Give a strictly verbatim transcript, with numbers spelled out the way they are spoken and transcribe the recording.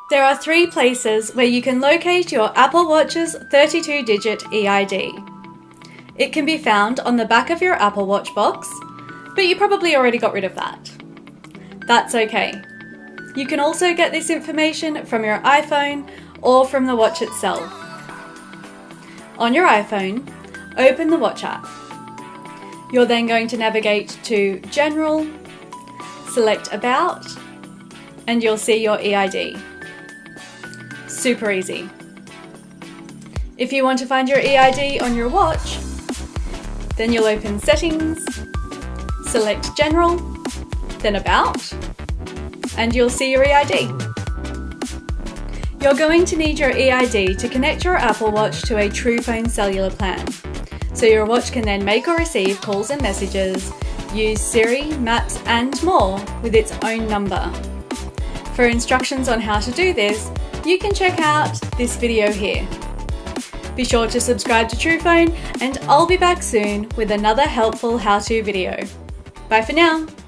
There are three places where you can locate your Apple Watch's thirty-two digit E I D. It can be found on the back of your Apple Watch box, but you probably already got rid of that. That's okay. You can also get this information from your iPhone or from the watch itself. On your iPhone, open the Watch app. You're then going to navigate to General, select About, and you'll see your E I D. Super easy. If you want to find your E I D on your watch, then you'll open Settings, select General, then About, and you'll see your E I D. You're going to need your E I D to connect your Apple Watch to a TruePhone cellular plan, so your watch can then make or receive calls and messages, use Siri, Maps and more with its own number. For instructions on how to do this, you can check out this video here. Be sure to subscribe to TruePhone and I'll be back soon with another helpful how-to video. Bye for now!